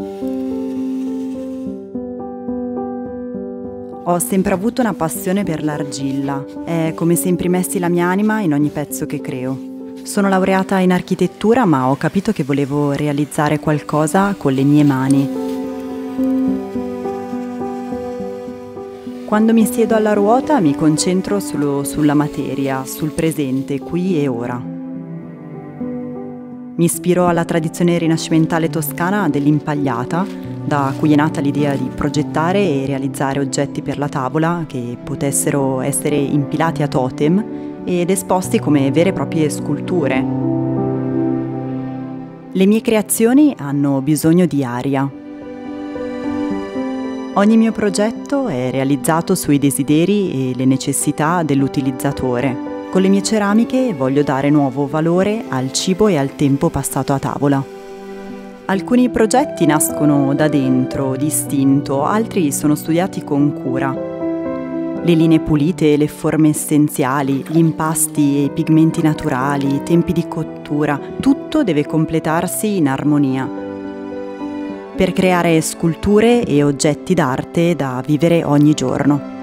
Ho sempre avuto una passione per l'argilla, è come se imprimessi la mia anima in ogni pezzo che creo. Sono laureata in architettura, ma ho capito che volevo realizzare qualcosa con le mie mani. Quando mi siedo alla ruota mi concentro solo sulla materia, sul presente, qui e ora. Mi ispiro alla tradizione rinascimentale toscana dell'impagliata, da cui è nata l'idea di progettare e realizzare oggetti per la tavola che potessero essere impilati a totem ed esposti come vere e proprie sculture. Le mie creazioni hanno bisogno di aria. Ogni mio progetto è realizzato sui desideri e le necessità dell'utilizzatore. Con le mie ceramiche voglio dare nuovo valore al cibo e al tempo passato a tavola. Alcuni progetti nascono da dentro, d'istinto, altri sono studiati con cura. Le linee pulite, le forme essenziali, gli impasti e i pigmenti naturali, i tempi di cottura, tutto deve completarsi in armonia per creare sculture e oggetti d'arte da vivere ogni giorno.